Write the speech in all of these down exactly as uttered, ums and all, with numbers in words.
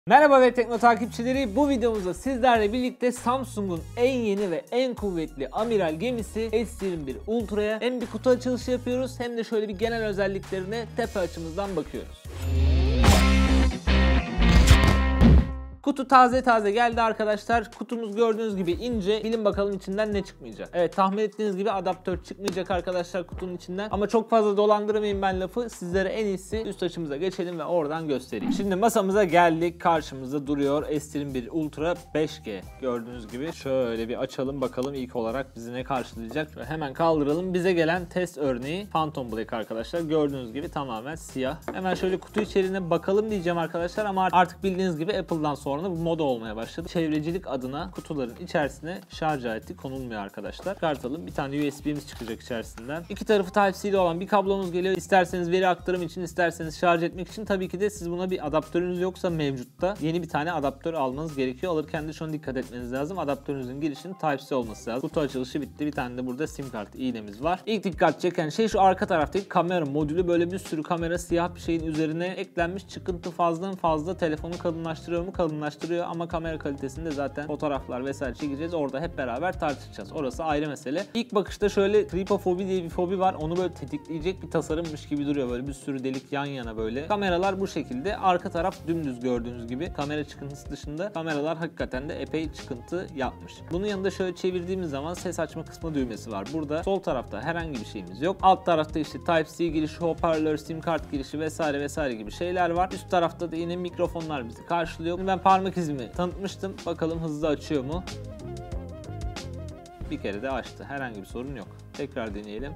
Merhaba Web Tekno takipçileri, bu videomuzda sizlerle birlikte Samsung'un en yeni ve en kuvvetli amiral gemisi S yirmi bir Ultra'ya hem bir kutu açılışı yapıyoruz hem de şöyle bir genel özelliklerine tepe açımızdan bakıyoruz. Kutu taze taze geldi arkadaşlar. Kutumuz gördüğünüz gibi ince. Bilin bakalım içinden ne çıkmayacak. Evet, tahmin ettiğiniz gibi adaptör çıkmayacak arkadaşlar kutunun içinden. Ama çok fazla dolandırmayayım ben lafı. Sizlere en iyisi üst açımıza geçelim ve oradan göstereyim. Şimdi masamıza geldik. Karşımızda duruyor S yirmi bir Ultra beş G. Gördüğünüz gibi şöyle bir açalım bakalım ilk olarak bizi ne karşılayacak. Şöyle hemen kaldıralım. Bize gelen test örneği Phantom Black arkadaşlar. Gördüğünüz gibi tamamen siyah. Hemen şöyle kutu içeriğine bakalım diyeceğim arkadaşlar ama artık bildiğiniz gibi Apple'dan sonra Sonra bu moda olmaya başladı. Çevrecilik adına kutuların içerisine şarj aleti konulmuyor arkadaşlar. Çıkartalım. Bir tane U S B'miz çıkacak içerisinden. İki tarafı Type-C'li olan bir kablomuz geliyor. İsterseniz veri aktarım için, isterseniz şarj etmek için. Tabii ki de siz buna bir adaptörünüz yoksa mevcutta yeni bir tane adaptör almanız gerekiyor. Alırken de şuna dikkat etmeniz lazım. Adaptörünüzün girişinin Type-C olması lazım. Kutu açılışı bitti. Bir tane de burada sim kart iğnemiz var. İlk dikkat çeken şey şu arka taraftaki kamera modülü. Böyle bir sürü kamera siyah bir şeyin üzerine eklenmiş. Çıkıntı fazla fazla telefonu kalınlaştırıyor mu? Kalınlaştırıyor. Ama kamera kalitesinde zaten fotoğraflar vesaire çekeceğiz. Orada hep beraber tartışacağız. Orası ayrı mesele. İlk bakışta şöyle tripofobi diye bir fobi var. Onu böyle tetikleyecek bir tasarımmış gibi duruyor. Böyle bir sürü delik yan yana böyle. Kameralar bu şekilde. Arka taraf dümdüz gördüğünüz gibi. Kamera çıkıntısı dışında kameralar hakikaten de epey çıkıntı yapmış. Bunun yanında şöyle çevirdiğimiz zaman ses açma kısmı düğmesi var. Burada sol tarafta herhangi bir şeyimiz yok. Alt tarafta işte Type-C girişi, hoparlör, sim kart girişi vesaire vesaire gibi şeyler var. Üst tarafta da yine mikrofonlar bizi karşılıyor. Şimdi ben parmak izimi tanıtmıştım. Bakalım hızlı açıyor mu? Bir kere de açtı. Herhangi bir sorun yok. Tekrar deneyelim.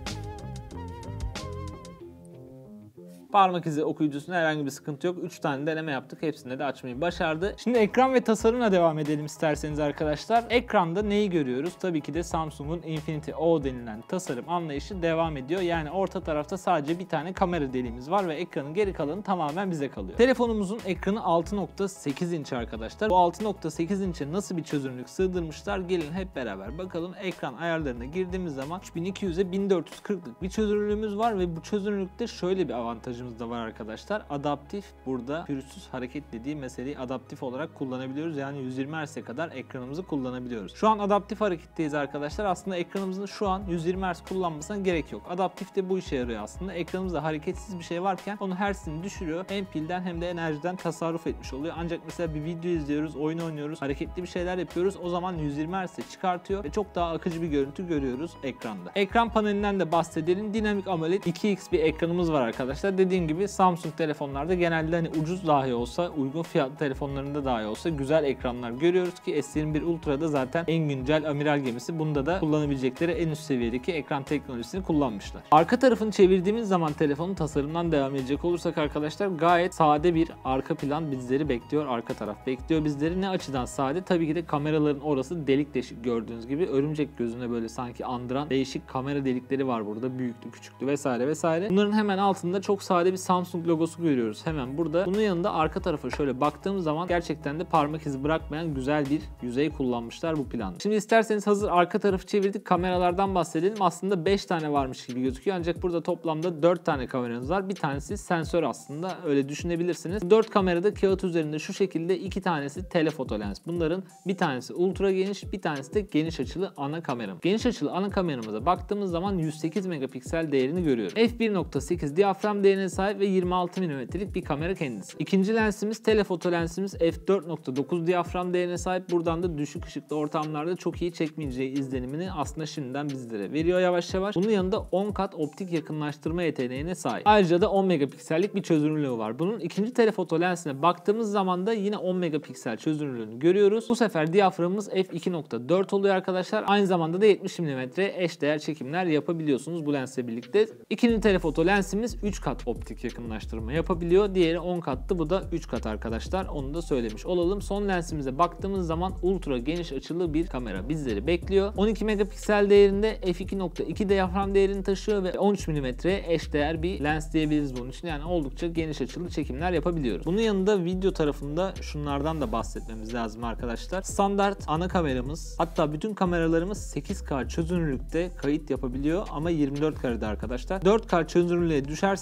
Parmak izi okuyucusunda herhangi bir sıkıntı yok. üç tane deneme yaptık. Hepsinde de açmayı başardı. Şimdi ekran ve tasarımla devam edelim isterseniz arkadaşlar. Ekranda neyi görüyoruz? Tabii ki de Samsung'un Infinity O denilen tasarım anlayışı devam ediyor. Yani orta tarafta sadece bir tane kamera deliğimiz var ve ekranın geri kalanı tamamen bize kalıyor. Telefonumuzun ekranı altı nokta sekiz inç arkadaşlar. Bu altı nokta sekiz inçe nasıl bir çözünürlük sığdırmışlar? Gelin hep beraber bakalım. Ekran ayarlarına girdiğimiz zaman üç bin iki yüze bin dört yüz kırklık bir çözünürlüğümüz var ve bu çözünürlükte şöyle bir avantajımız da var arkadaşlar. Adaptif, burada pürüzsüz hareket dediği meseleyi adaptif olarak kullanabiliyoruz. Yani yüz yirmi hertz'e kadar ekranımızı kullanabiliyoruz. Şu an adaptif hareketteyiz arkadaşlar. Aslında ekranımızın şu an yüz yirmi hertz kullanmasına gerek yok. Adaptif de bu işe yarıyor aslında. Ekranımızda hareketsiz bir şey varken onun hertz'ini düşürüyor. Hem pilden hem de enerjiden tasarruf etmiş oluyor. Ancak mesela bir video izliyoruz, oyun oynuyoruz, hareketli bir şeyler yapıyoruz. O zaman yüz yirmi hertz'e çıkartıyor ve çok daha akıcı bir görüntü görüyoruz ekranda. Ekran panelinden de bahsedelim. Dinamik AMOLED iki X bir ekranımız var arkadaşlar. Dediğim gibi Samsung telefonlarda genelde hani ucuz dahi olsa, uygun fiyatlı telefonlarında dahi olsa güzel ekranlar görüyoruz ki S yirmi bir Ultra'da zaten en güncel amiral gemisi. Bunda da kullanabilecekleri en üst seviyedeki ekran teknolojisini kullanmışlar. Arka tarafını çevirdiğimiz zaman telefonun tasarımından devam edecek olursak arkadaşlar gayet sade bir arka plan bizleri bekliyor. Arka taraf bekliyor bizleri. Ne açıdan sade? Tabii ki de kameraların orası delik deşik gördüğünüz gibi. Örümcek gözüne böyle sanki andıran değişik kamera delikleri var burada. Büyüklü, küçüklü vesaire vesaire. Bunların hemen altında çok sade bir Samsung logosu görüyoruz hemen burada. Bunun yanında arka tarafa şöyle baktığımız zaman gerçekten de parmak izi bırakmayan güzel bir yüzey kullanmışlar bu planda. Şimdi isterseniz hazır arka tarafı çevirdik, kameralardan bahsedelim. Aslında beş tane varmış gibi gözüküyor ancak burada toplamda dört tane kameramız var. Bir tanesi sensör aslında, öyle düşünebilirsiniz. dört kamerada kağıt üzerinde şu şekilde iki tanesi telefoto lens. Bunların bir tanesi ultra geniş, bir tanesi de geniş açılı ana kameram. Geniş açılı ana kameramıza baktığımız zaman yüz sekiz megapiksel değerini görüyoruz. f bir nokta sekiz diyafram değerine sahip ve yirmi altı milimetrelik bir kamera kendisi. İkinci lensimiz telefoto lensimiz f dört nokta dokuz diyafram değerine sahip. Buradan da düşük ışıklı ortamlarda çok iyi çekmeyeceği izlenimini aslında şimdiden bizlere veriyor yavaş yavaş. Bunun yanında on kat optik yakınlaştırma yeteneğine sahip. Ayrıca da on megapiksellik bir çözünürlüğü var. Bunun ikinci telefoto lensine baktığımız zaman da yine on megapiksel çözünürlüğünü görüyoruz. Bu sefer diyaframımız f iki nokta dört oluyor arkadaşlar. Aynı zamanda da yetmiş milimetre eşdeğer çekimler yapabiliyorsunuz bu lensle birlikte. İkinci telefoto lensimiz üç kat optik yakınlaştırma yapabiliyor. Diğeri on kattı. Bu da üç kat arkadaşlar. Onu da söylemiş olalım. Son lensimize baktığımız zaman ultra geniş açılı bir kamera bizleri bekliyor. on iki megapiksel değerinde f iki nokta iki diyafram değerini taşıyor ve on üç milimetre eşdeğer bir lens diyebiliriz bunun için. Yani oldukça geniş açılı çekimler yapabiliyoruz. Bunun yanında video tarafında şunlardan da bahsetmemiz lazım arkadaşlar. Standart ana kameramız, hatta bütün kameralarımız sekiz K çözünürlükte kayıt yapabiliyor ama yirmi dört karede arkadaşlar. dört K çözünürlüğe düşerseniz de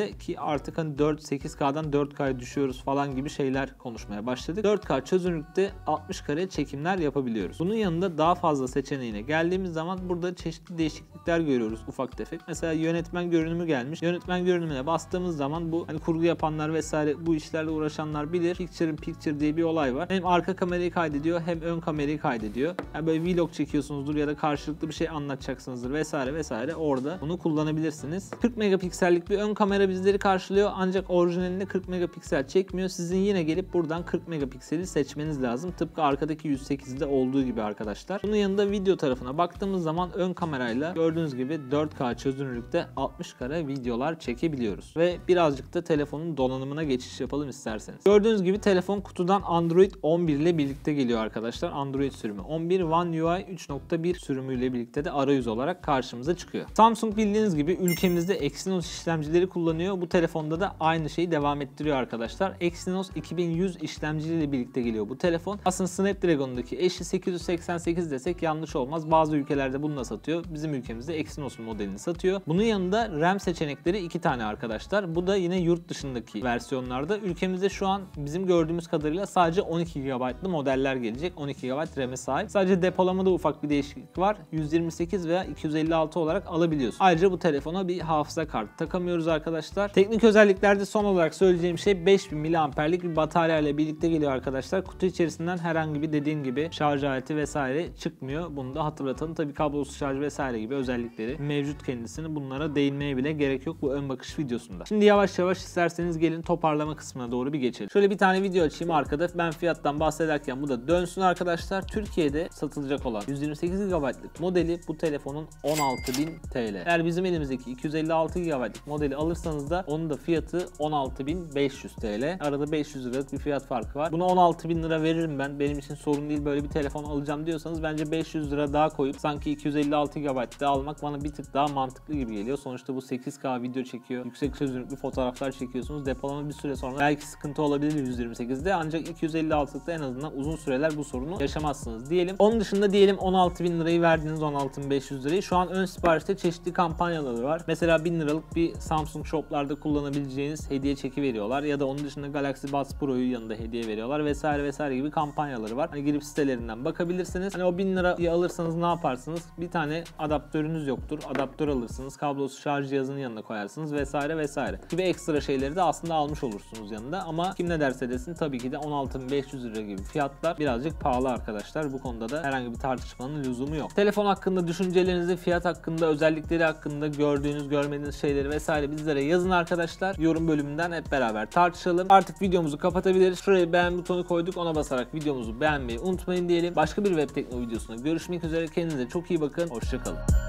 içerisinde ki artık hani dört sekiz K'dan dört K'ya düşüyoruz falan gibi şeyler konuşmaya başladık. dört K çözünürlükte altmış kare çekimler yapabiliyoruz. Bunun yanında daha fazla seçeneğine geldiğimiz zaman burada çeşitli değişiklikler görüyoruz ufak tefek. Mesela yönetmen görünümü gelmiş. Yönetmen görünümüne bastığımız zaman bu hani kurgu yapanlar vesaire bu işlerle uğraşanlar bilir. Picture in Picture diye bir olay var. Hem arka kamerayı kaydediyor hem ön kamerayı kaydediyor. Yani böyle vlog çekiyorsunuzdur ya da karşılıklı bir şey anlatacaksınızdır vesaire vesaire orada bunu kullanabilirsiniz. kırk megapiksellik bir ön kamera bizleri karşılıyor ancak orijinalinde kırk megapiksel çekmiyor. Sizin yine gelip buradan kırk megapikseli seçmeniz lazım. Tıpkı arkadaki yüz sekizde olduğu gibi arkadaşlar. Bunun yanında video tarafına baktığımız zaman ön kamerayla gördüğünüz gibi dört K çözünürlükte altmış kare videolar çekebiliyoruz. Ve birazcık da telefonun donanımına geçiş yapalım isterseniz. Gördüğünüz gibi telefon kutudan Android on bir ile birlikte geliyor arkadaşlar. Android sürümü on bir, One U I üç nokta bir sürümüyle birlikte de arayüz olarak karşımıza çıkıyor. Samsung bildiğiniz gibi ülkemizde Exynos işlemcileri kullanıyor. Bu telefonda da aynı şeyi devam ettiriyor arkadaşlar. Exynos iki bin yüz işlemcileriyle birlikte geliyor bu telefon. Aslında Snapdragon'daki eşi sekiz yüz seksen sekiz desek yanlış olmaz. Bazı ülkelerde bununla satıyor. Bizim ülkemizde Exynos'un modelini satıyor. Bunun yanında RAM seçenekleri iki tane arkadaşlar. Bu da yine yurt dışındaki versiyonlarda. Ülkemizde şu an bizim gördüğümüz kadarıyla sadece on iki gigabaytlı modeller gelecek. on iki gigabayt RAM'e sahip. Sadece depolamada ufak bir değişiklik var. yüz yirmi sekiz veya iki yüz elli altı olarak alabiliyorsun. Ayrıca bu telefona bir hafıza kartı takamıyoruz arkadaşlar. Teknik özelliklerde son olarak söyleyeceğim şey beş bin miliamperlik bir batarya ile birlikte geliyor arkadaşlar. Kutu içerisinden herhangi bir dediğim gibi şarj aleti vesaire çıkmıyor. Bunu da hatırlatalım. Tabii kablosuz şarj vesaire gibi özellikleri mevcut kendisini. Bunlara değinmeye bile gerek yok bu ön bakış videosunda. Şimdi yavaş yavaş isterseniz gelin toparlama kısmına doğru bir geçelim. Şöyle bir tane video açayım arkada. Ben fiyattan bahsederken bu da dönsün arkadaşlar. Türkiye'de satılacak olan yüz yirmi sekiz gigabaytlık modeli bu telefonun on altı bin TL. Eğer bizim elimizdeki iki yüz elli altı gigabaytlık modeli alırsanız da onun da fiyatı on altı bin beş yüz TL. Arada beş yüz liralık bir fiyat farkı var. Buna on altı bin lira veririm ben. Benim için sorun değil böyle bir telefon alacağım diyorsanız bence beş yüz lira daha koyup sanki iki yüz elli altı gigabayt'ta almak bana bir tık daha mantıklı gibi geliyor. Sonuçta bu sekiz K video çekiyor. Yüksek çözünürlüklü fotoğraflar çekiyorsunuz. Depolama bir süre sonra belki sıkıntı olabilir yüz yirmi sekizde ancak iki yüz elli altılıkta en azından uzun süreler bu sorunu yaşamazsınız diyelim. Onun dışında diyelim on altı bin lirayı verdiniz, on altı bin beş yüz lirayı. Şu an ön siparişte çeşitli kampanyaları var. Mesela bin liralık bir Samsung shoplarda kullanabileceğiniz hediye çeki veriyorlar ya da onun dışında Galaxy Buds Pro'yu yanında hediye veriyorlar vesaire vesaire gibi kampanyaları var. Hani girip sitelerinden bakabilirsiniz. Hani o bin lirayı alırsanız ne yaparsınız? Bir tane adaptörünüz yoktur. Adaptör alırsınız. Kablosuz şarj cihazının yanına koyarsınız vesaire vesaire. Gibi ekstra şeyleri de aslında almış olursunuz yanında ama kim ne derse desin tabii ki de on altı bin beş yüz lira gibi fiyatlar birazcık pahalı arkadaşlar. Bu konuda da herhangi bir tartışmanın lüzumu yok. Telefon hakkında düşüncelerinizi, fiyat hakkında, özellikleri hakkında gördüğünüz, görmediğiniz şeyleri vesaire bizlere yazın arkadaşlar. Yorum bölümünden hep beraber tartışalım. Artık videomuzu kapatabiliriz. Şuraya beğen butonu koyduk. Ona basarak videomuzu beğenmeyi unutmayın diyelim. Başka bir web tekno videosunda görüşmek üzere. Kendinize çok iyi bakın. Hoşça kalın.